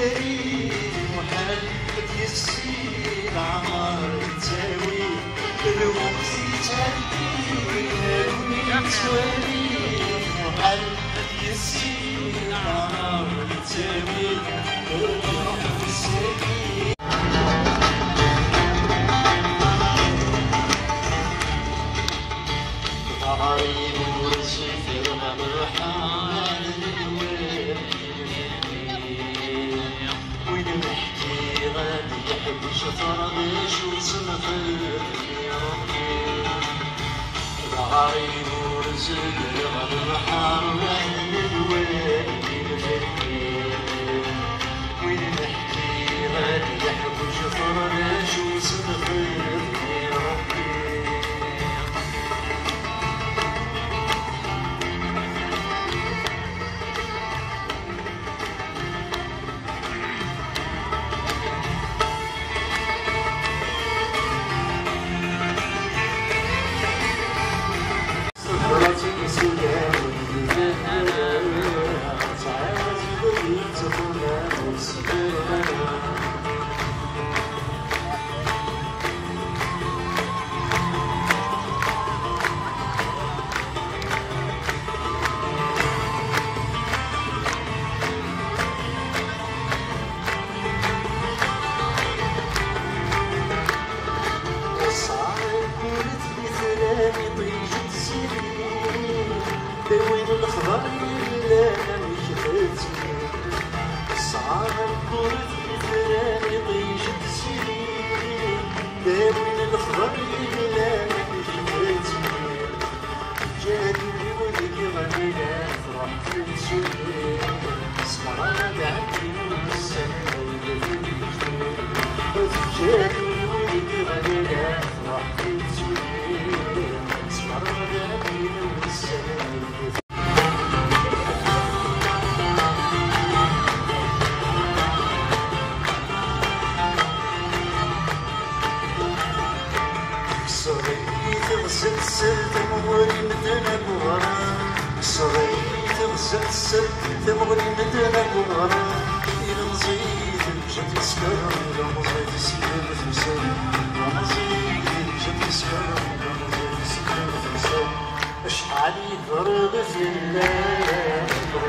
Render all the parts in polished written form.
كريم وحد يسير عمار تاوي الوقت يتعدي ونتوالي وحد يسير عمار تاوي الوقت يسير غريب ورزق غاب الرحمن وين نحكي غادي يحب شطر باش وسنخير يا ربي غريب ورزق غاب الرحمن وين نحكي غادي يحب شطر باش وسنخير يا ربي وين الخضر اللي انا مشيتني صعب كرت بفراني ضيجت سنين وين الخضر اللي انا مشيتني جاني ولك غنينا فرح في السنين صعب عندي والسنة اللي في الجنين جاني ولك غنينا فرح في السنين صعب عندي والسنة غسلت السلت مغري مدنا بغرام صغيت غسلت السلت مغري مدنا بغرام إلا نزيد مشات يسكر إلا نزيد يسكر في مسام إلا نزيد مشات يسكر إلا نزيد يسكر في مسام أشحال يضرب في الليل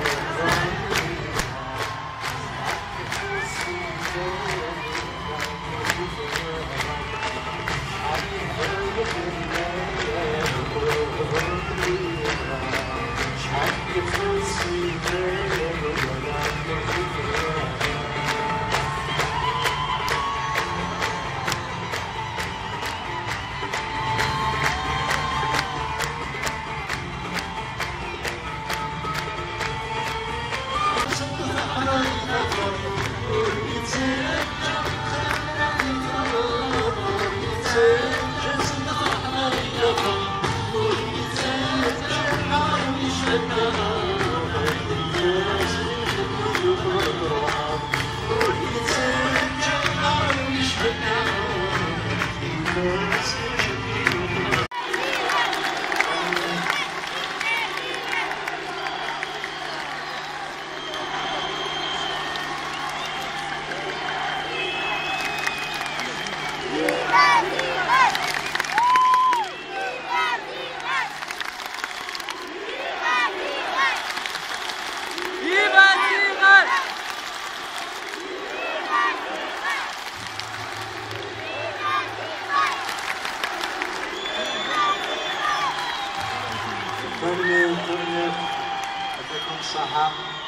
يعطيكم الصحة.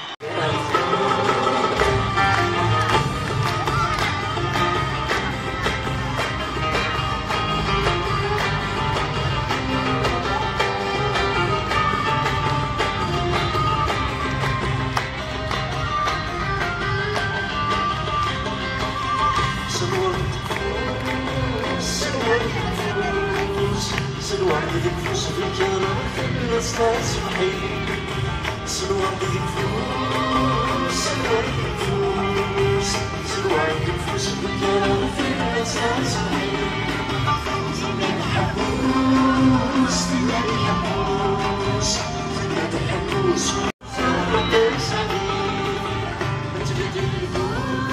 سلوان يفوز بالكرم الناس تصبحي سلوان يفوز سلوان يفوز سلوان يفوز بالكرم الناس تصبحي زمان حبوس زمان حبوس زمان حبوس زمان سعيد تبدل البوس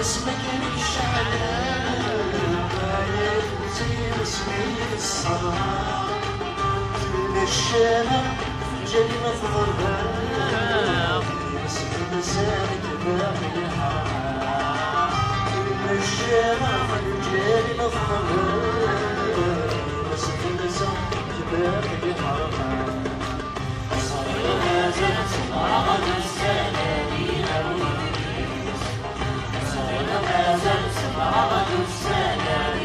اسمك الشعلان غايب زين اسمي الصلاة من الشارع جريمة في غربان اسم لسانك باقي حرام من الشارع جريمة في غربان اسم لسانك باقي حرام صلاة صلاة السلام صلاة السلام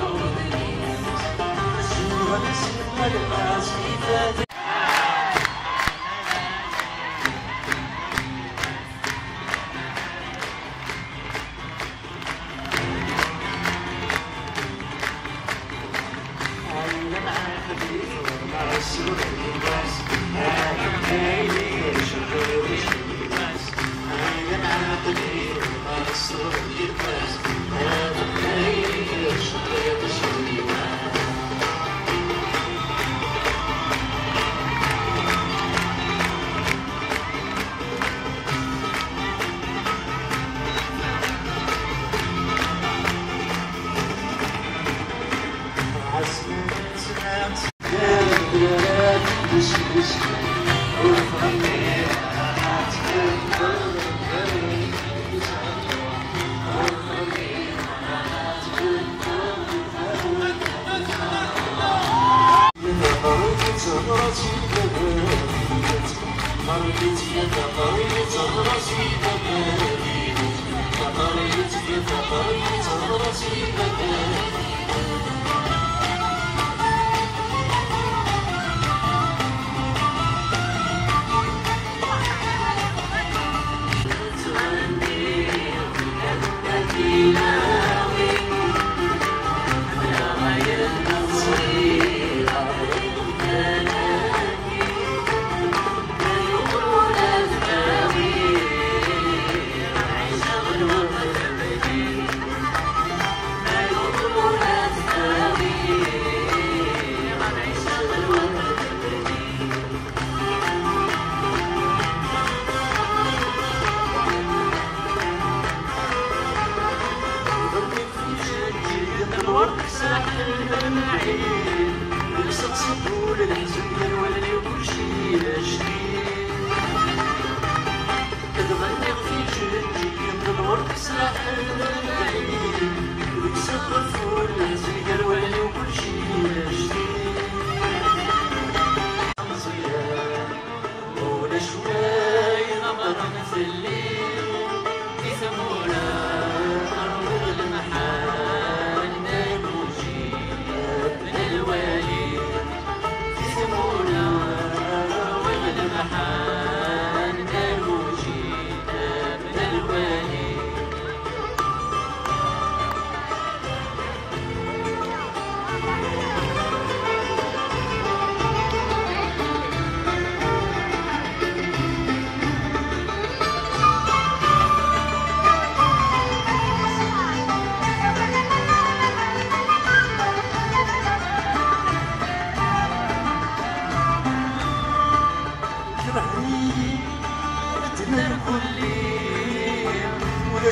ولا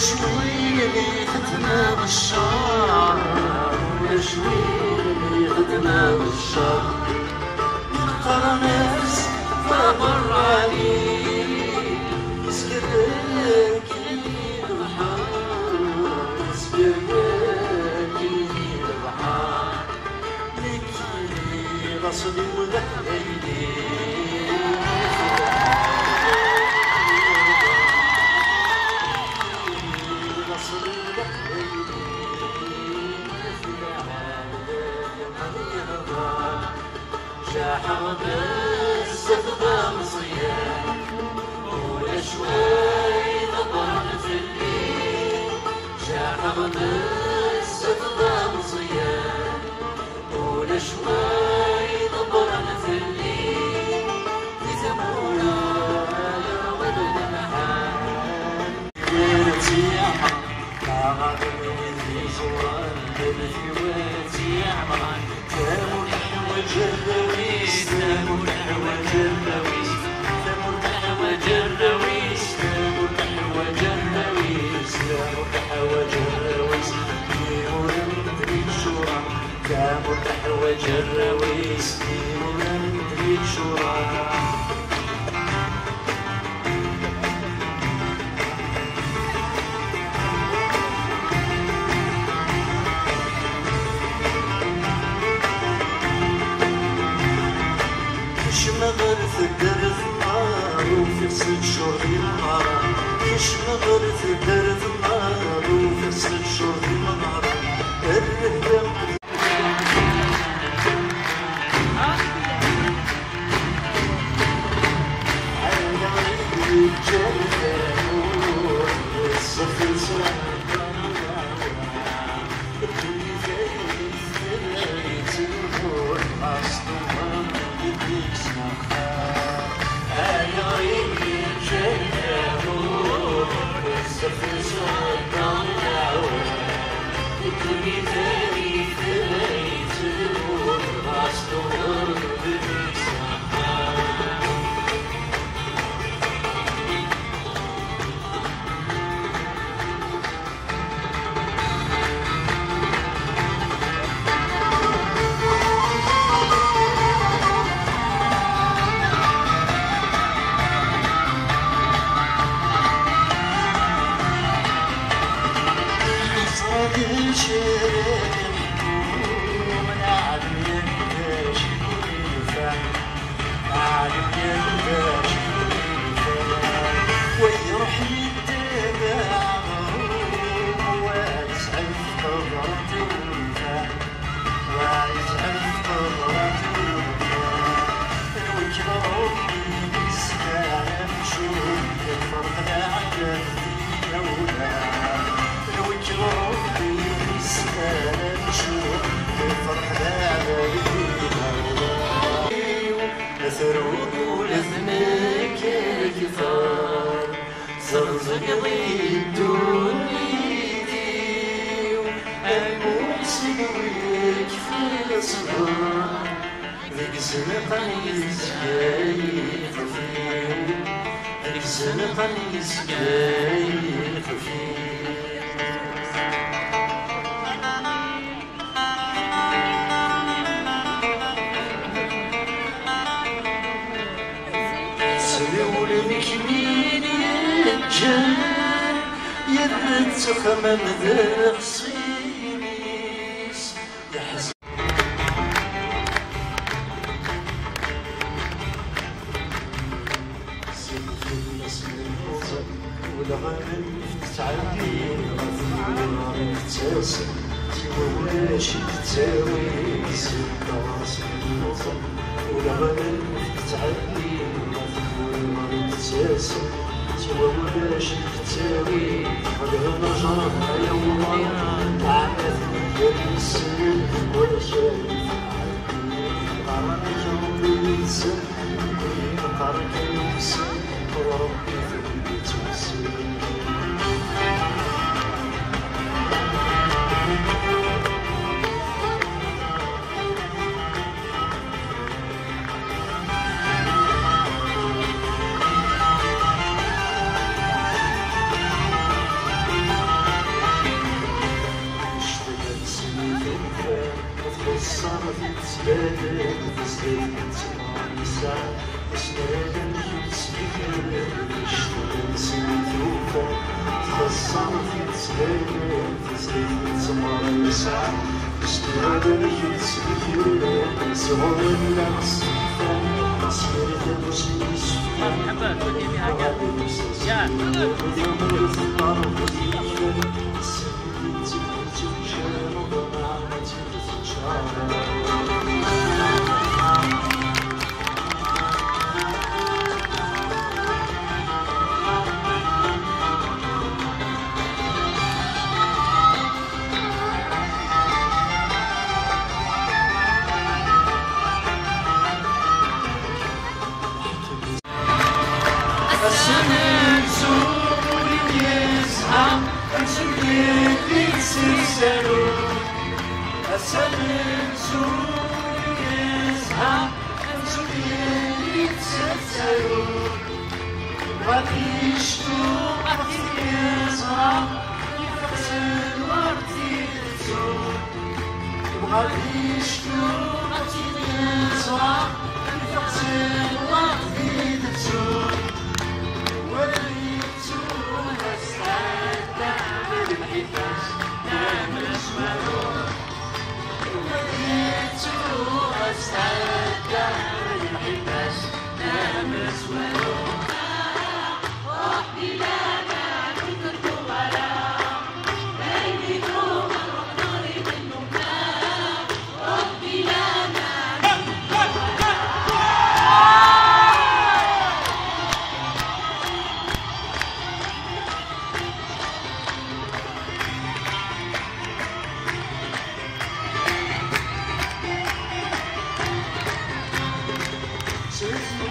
شوية ختمة بالشعر ولا شوية ختمة بالشعر يختار ناس فبراني يسكرك البحر يسكرك البحر لكي غصبي وذكري حرب الزفة مصيان ولا شوي ضبرن في الليل جا حرب الزفة مصيان ولا شوي ضبرن في الليل في زمونا على ولد محان ويرتي عمران طاغت في زوان في ويرتي عمران كامل وجرويس تامر وجرويس تامر وجرويس تامر وجرويس تامر المنارة كيش نغرت درب النار وفصلت شرب المنارة الرهيم ثروب لذنك كثار زرزق ضد وليدي الموسم ويك في الصبر ذيك زنقة يسقاي خفيف ذيك زنقة يسقاي خفيف يرد خمم ذا خصيميس يحزن سيف النسل الموزن والغنم تعدي غفور تاسم سوى ولاشي تساوي سيف راسي الموزن والغنم تعدي غفور تاسم سوى ولاشي تساوي هذا نجار يوم عمثني يرسل ولا شايف قرن جنبي يسل قرن يسل وربي في البيت وسل صارت تسبادل تسبادل تمارسة أسنان يتسبيل اشتغل سنتوفا صارت تسبادل تسبادل تمارسة أسنان يتسبيل صغر النقص سيرة مسيس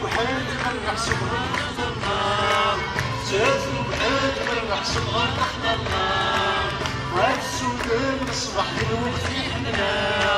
بحال من نحسبها تحت النار تاتلو بحال من نحسبها تحت النار عاد السودان نصبح الوقت يحملها